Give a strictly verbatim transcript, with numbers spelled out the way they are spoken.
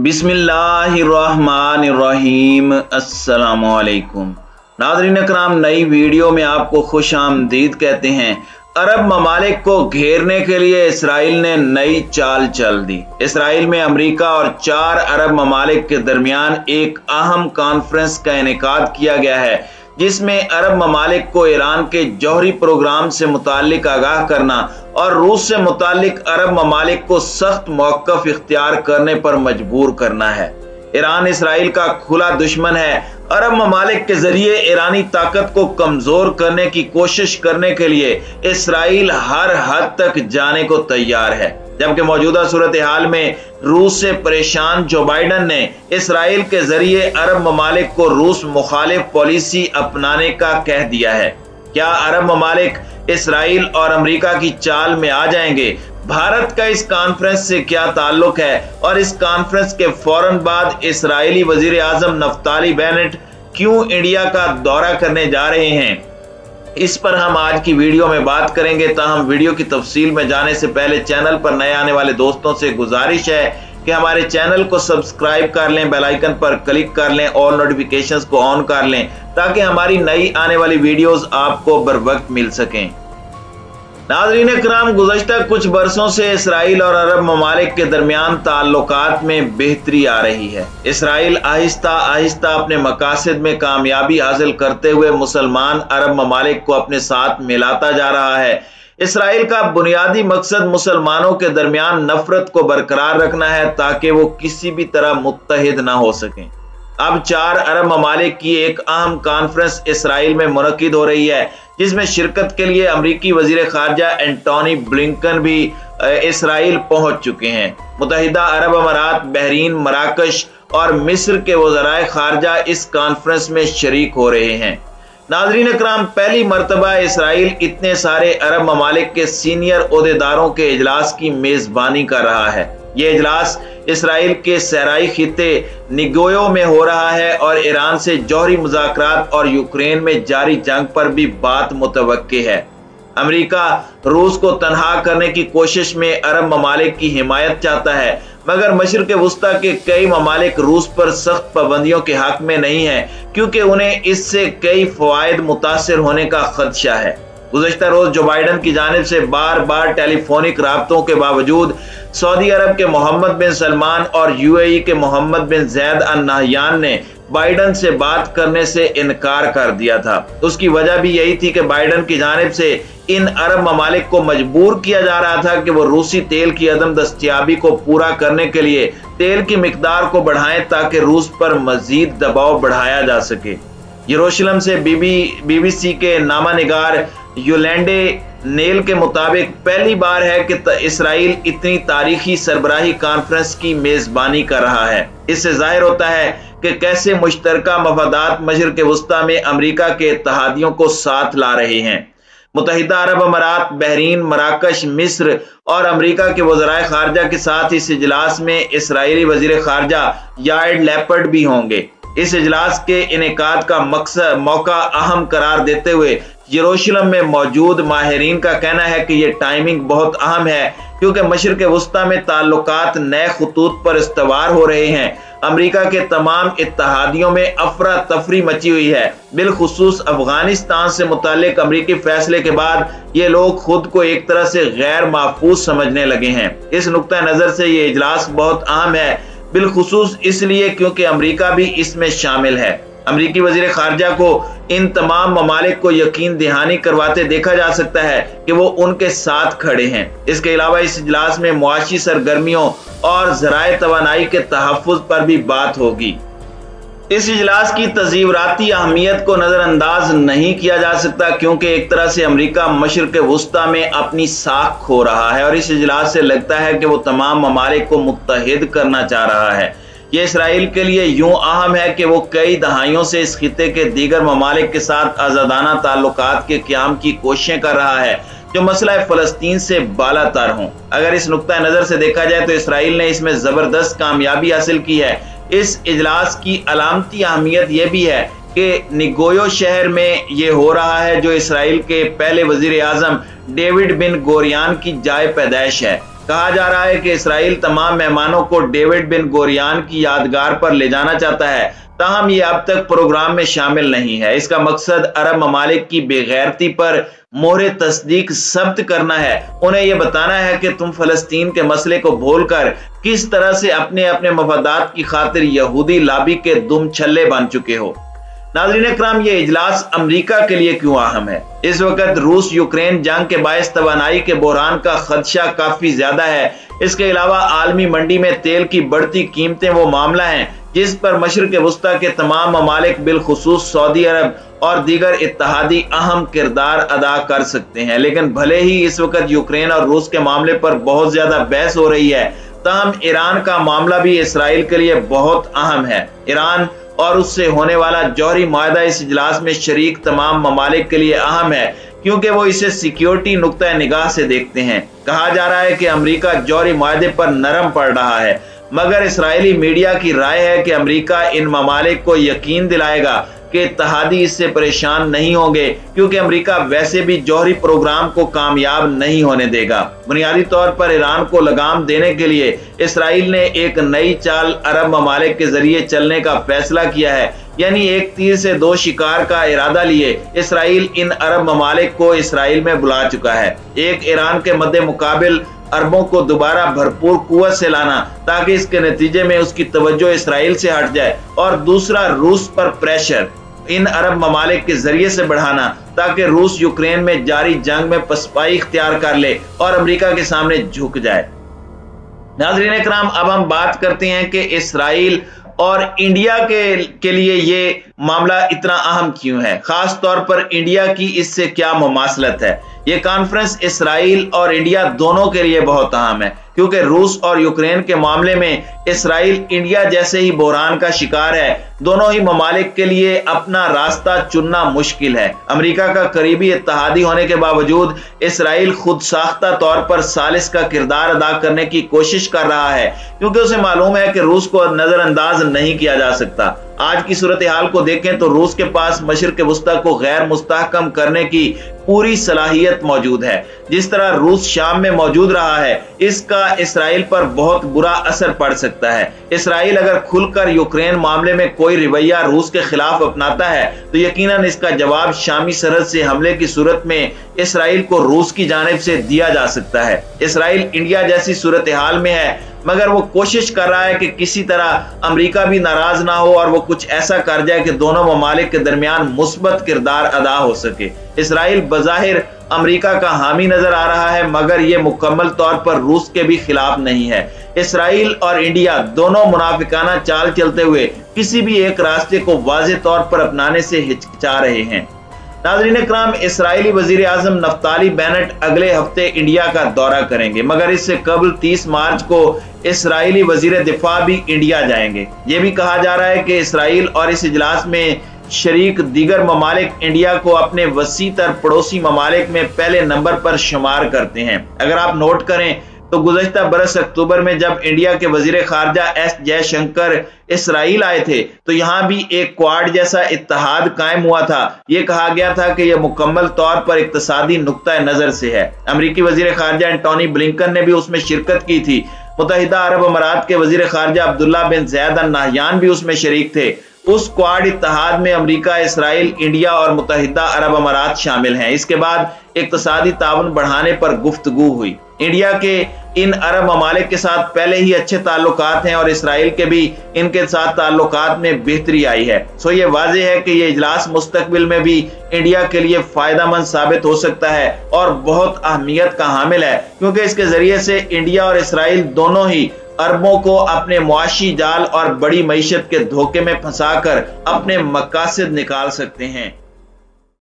बिस्मिल्लाहिर्रहमानिर्रहीम। अस्सलामुअलैकुम नाज़रीन अकराम, नई वीडियो में आपको खुश आमदीद कहते हैं। अरब ममालिक को घेरने के लिए इसराइल ने नई चाल चल दी। इसराइल में अमेरिका और चार अरब ममालिक के दरमियान एक अहम कॉन्फ्रेंस का इनेकाद किया गया है, जिसमें अरब ममालिक को ईरान के जौहरी प्रोग्राम से मुताल्लिक आगाह करना और रूस से मुताल्लिक अरब ममालिक को सख्त मौक़िफ़ इख्तियार करने पर मजबूर करना है। ईरान इसराइल का खुला दुश्मन है। अरब ममालिक के जरिए ईरानी ताकत को कमजोर करने की कोशिश करने के लिए इसराइल हर हद तक जाने को तैयार है, जबकि मौजूदा सूरत हाल में रूस से परेशान जो बाइडन ने इसराइल के जरिए अरब ममालिक को रूस मुखालिफ पॉलिसी अपनाने का कह दिया है। क्या अरब ममालिक इसराइल और अमेरिका की चाल में आ जाएंगे? भारत का इस कॉन्फ्रेंस से क्या ताल्लुक है और इस कॉन्फ्रेंस के फौरन बाद इसराइली वजीर आजम नफ्ताली बेनेट क्यों इंडिया का दौरा करने जा रहे हैं, इस पर हम आज की वीडियो में बात करेंगे। ताहम वीडियो की तफसील में जाने से पहले चैनल पर नए आने वाले दोस्तों से गुजारिश है कि हमारे चैनल को सब्सक्राइब कर लें, बेल आइकन पर क्लिक कर लें और नोटिफिकेशंस को ऑन कर लें, ताकि हमारी नई आने वाली वीडियोस आपको बर वक्त मिल सकें। नाज़रीन इकराम, गुज़श्ता कुछ बरसों से इसराइल और अरब ममालिक के दरमियान ताल्लुकात में बेहतरी आ रही है। इसराइल आहिस्ता आहिस्ता अपने मकासद में कामयाबी हासिल करते हुए मुसलमान अरब ममालिक को अपने साथ मिलाता जा रहा है। इसराइल का बुनियादी मकसद मुसलमानों के दरमियान नफरत को बरकरार रखना है, ताकि वो किसी भी तरह मुत्तहिद ना हो सकें। अब चार अरब ममालिक की एक अहम कॉन्फ्रेंस इसराइल में मुनक्किद हो रही है, जिसमें शिरकत के लिए अमरीकी वजीर खारजा एंटोनी ब्लिंकन भी इसराइल पहुंच चुके हैं। मुत्तहिदा अरब अमारात, बहरीन, मराकश और मिस्र के वज़राए खारजा इस कॉन्फ्रेंस में शरीक हो रहे हैं। नाज़रीन इकराम, पहली मर्तबा इसराइल इतने सारे अरब ममालिक के सीनियर ओहदेदारों के इजलास की मेजबानी कर रहा है। ये इजलास इसराइल के सहराई खिते निगोयो में हो रहा है और ईरान से जौहरी मुज़ाकरात और यूक्रेन में जारी जंग पर भी बात मुतवक्के है। अमेरिका रूस को तनहा करने की कोशिश में अरब ममालिक की हिमायत चाहता है, मगर मशरिक़ वुस्ता के कई ममालिक रूस पर सख्त पाबंदियों के हक में नहीं है, क्योंकि उन्हें इससे कई फ़वाइद मुतासिर होने का खदशा है। गुज़श्ता रोज जो बाइडन की जानिब से बार बार टेलीफोनिक राब्तों के बावजूद सऊदी अरब के मोहम्मद बिन सलमान और यूएई के Mohammed bin Zayed Al Nahyan ने बाइडन से बात करने से इनकार कर दिया था। उसकी वजह भी यही थी कि बाइडन की जानिब से इन अरब ममालिक को मजबूर किया जा रहा था कि वो रूसी तेल की अदम दस्तयाबी को पूरा करने के लिए तेल की मिकदार को बढ़ाएं, ताकि रूस पर मजीद दबाव बढ़ाया जा सके। यरूशलेम से बीबी बीबीसी के नामा निगार योलेंडे नेल के मुताबिक पहली बार है कि इसराइल इतनी तारीखी सरबराही कॉन्फ्रेंस की मेजबानी कर रहा है। इससे जाहिर होता है कि कैसे मुश्तरका मफादात मशरिक़ वुस्ता में अमेरिका के इत्तेहादियों को साथ ला रहे हैं। मुत्तहिदा अरब अमारात, बहरीन, मराकश, मिस्र और अमेरिका के वज़राए खारजा के साथ इस इजलास में इसराइली वजीर खारजा याइर लैपिड भी होंगे। इस इजलास के इनेकाद का मकसद मौका अहम करार देते हुए यरूशलेम में मौजूद माहिरीन का कहना है कि यह टाइमिंग बहुत अहम है, क्योंकि मशरिक़ वुस्ता में ताल्लुकात नए खतूत पर इस्तवार हो रहे हैं। अमेरिका के तमाम इत्तेहादियों में अफरा तफरी मची हुई है। बिलखुसूस अफगानिस्तान से मुताल्लिक अमरीकी फैसले के बाद ये लोग खुद को एक तरह से गैर महफूज समझने लगे हैं। इस नुक्ता नज़र से ये इजलास बहुत अहम है, बिलखुसूस इसलिए क्योंकि अमेरिका भी इसमें शामिल है। अमरीकी वजीर खारजा को इन तमाम ममालिक को यकीन दहानी करवाते देखा जा सकता है कि वो उनके साथ खड़े हैं। इसके अलावा इस इजलास में मुआशी सरगर्मियों और ज़राए तवानाई के तहफ़्फ़ुज़ पर भी बात होगी। इस इजलास की तज़ीवराती अहमियत को नज़रअंदाज नहीं किया जा सकता, क्योंकि एक तरह से अमेरिका मशरिक़ वुस्ता में अपनी साख खो रहा है और इस इजलास से लगता है कि वो तमाम ममालिक को मुत्तहिद करना चाह रहा है। ये इसराइल के लिए यूं अहम है कि वो कई दहाइयों से इस खिते के दीगर ममालिक के साथ आज़ादाना ताल्लुकात के क़याम की कोशिशें कर रहा है, जो मसला फ़लस्तीन से बालातर हों। अगर इस नुक्ता नज़र से देखा जाए तो इसराइल ने इसमें ज़बरदस्त कामयाबी हासिल की है। इस इजलास की अलामती अहमियत यह भी है कि निगोयो शहर में ये हो रहा है, जो इसराइल के पहले वजीर आजम डेविड बिन गोरियान की जाए पैदाइश है। कहा जा रहा है कि इसराइल तमाम मेहमानों को डेविड बिन गोरियान की यादगार पर ले जाना चाहता है, ताहम ये अब तक प्रोग्राम में शामिल नहीं है। इसका मकसद अरब ममालिक की बेगैरती पर मोहरे तस्दीक जब्त करना है। उन्हें यह बताना है कि तुम फलस्तीन के मसले को भूलकर किस तरह से अपने अपने मफादात की खातिर यहूदी लाबी के दुम छल्ले बन चुके हो। नाज़रीन इकराम, ये इजलास अमेरिका के लिए क्यों अहम है? इस वक्त रूस यूक्रेन जंग के बायस तवानाई के बहरान का खदशा काफी ज्यादा है। इसके अलावा आलमी मंडी में तेल की बढ़ती कीमतें वो मामला है जिस पर मशरिक़ वस्ता के तमाम ममालिक बिलखुसूस सऊदी अरब और दीगर इत्तहादी अहम किरदार अदा कर सकते हैं। लेकिन भले ही इस वक्त यूक्रेन और रूस के मामले पर बहुत ज्यादा बहस हो रही है, ताहम ईरान का मामला भी इसराइल के लिए बहुत अहम है। ईरान और उससे होने वाला जौहरी मुआहदा इस इजलास में शरीक तमाम ममालिक के लिए अहम है, क्योंकि वो इसे सिक्योरिटी नुक्ता निगाह से देखते हैं। कहा जा रहा है कि अमेरिका जौहरी मुआहदे पर नरम पड़ रहा है, मगर इसराइली मीडिया की राय है कि अमेरिका इन ममालिक को यकीन दिलाएगा कि इत्तहादी इससे परेशान नहीं होंगे, क्योंकि अमेरिका वैसे भी जौहरी प्रोग्राम को कामयाब नहीं होने देगा। बुनियादी तौर पर ईरान को लगाम देने के लिए इसराइल ने एक नई चाल अरब ममालिक के जरिए चलने का फैसला किया है, यानी एक तीर से दो शिकार का इरादा लिए इसराइल इन अरब ममालिक को इसराइल में बुला चुका है। एक, ईरान के मद्दे मुकाबिल अरबों को दोबारा भरपूर कुव्वत से लाना ताकि इसके नतीजे में उसकी तवज्जो इसराइल से हट जाए, और दूसरा, रूस पर प्रेशर इन अरब ममालिक के जरिए से बढ़ाना ताकि रूस यूक्रेन में जारी जंग में पसपाई इख्तियार कर ले और अमेरिका के सामने झुक जाए। नाज़रीन इकराम, अब हम बात करते हैं कि इसराइल और इंडिया के के लिए ये मामला इतना अहम क्यों है, खास तौर पर इंडिया की इससे क्या मुमासलत है। ये कॉन्फ्रेंस इसराइल और इंडिया दोनों के लिए बहुत अहम है, क्योंकि रूस और यूक्रेन के मामले में इसराइल इंडिया जैसे ही बहरान का शिकार है। दोनों ही ममालिक के लिए अपना रास्ता चुनना मुश्किल है। अमेरिका का करीबी इत्तहादी होने के बावजूद इसराइल खुद साख्ता तौर पर सालिस का किरदार अदा करने की कोशिश कर रहा है, क्योंकि उसे मालूम है कि रूस को नजरअंदाज नहीं किया जा सकता। आज की सूरत हाल को देखें तो रूस के पास मशरिक़ वस्ता को गैर मुस्तहकम करने की पूरी सलाहियत मौजूद है। जिस तरह रूस शाम में मौजूद रहा है, इसका इसराइल पर बहुत बुरा असर पड़ सकता है। इसराइल अगर खुलकर यूक्रेन मामले में कोई रवैया रूस के खिलाफ अपनाता है तो यकीनन इसका जवाब शामी सरहद से हमले की सूरत में इसराइल को रूस की जानिब से दिया जा सकता है। इसराइल इंडिया जैसी सूरत हाल में है, मगर वो कोशिश कर रहा है कि किसी तरह अमेरिका भी नाराज ना हो और वो कुछ ऐसा कर जाए कि दोनों ममालिक के दरमियान मुस्बत किरदार अदा हो सके। इसराइल बज़ाहिर अमेरिका का हामी नजर आ रहा है, मगर ये मुकम्मल तौर पर रूस के भी खिलाफ नहीं है। इसराइल और इंडिया दोनों मुनाफिकाना चाल चलते हुए किसी भी एक रास्ते को वाज़ेह तौर पर अपनाने से हिचकिचा रहे हैं। नाज़रीन इकराम, इसराइली वजीर आज़म नफ्ताली बेनेट अगले हफ्ते इंडिया का दौरा करेंगे, मगर इससे कबल तीस मार्च को इसराइली वजीर दिफा भी इंडिया जाएंगे। ये भी कहा जा रहा है कि इसराइल और इस इजलास में शरीक दीगर ममालिक इंडिया को अपने वसी तर पड़ोसी ममालिक में पहले नंबर पर शुमार करते हैं। अगर आप नोट करें तो गुज़श्ता बरस अक्टूबर में जब इंडिया के वजीर खारजा एस जयशंकर इसराइल आए थे तो यहाँ भी एक क्वाड जैसा इत्तेहाद कायम हुआ था। ये कहा गया था कि यह मुकम्मल तौर पर इक्तसादी नुक्ता नजर से है। अमरीकी वजीर खारजा एंटोनी ब्लिंकन ने भी उसमें शिरकत की थी। मुत्तहिदा अरब अमारात के वजीर खारजा अब्दुल्ला बिन ज़ैद अल नहयान भी उसमें शरीक थे। उस क्वाड इत्तेहाद में अमेरिका, इसराइल, इंडिया और मुत्तहिदा अरब अमारात शामिल हैं। इसके बाद इक्तसादी ताउन बढ़ाने पर गुफ्तगू हुई। इंडिया के इन अरब ममालिक के साथ पहले ही अच्छे ताल्लुकात हैं और इसराइल के भी इनके साथ ताल्लुकात में बेहतरी आई है। सो ये वाज़ेह है कि ये इजलास मुस्तकबिल में भी इंडिया के लिए फायदेमंद साबित हो सकता है और बहुत अहमियत का हामिल है, क्योंकि इसके जरिए से इंडिया और इसराइल दोनों ही अरबों को अपने मुआशी जाल और बड़ी मईशत के धोखे में फंसाकर अपने मकासद निकाल सकते हैं।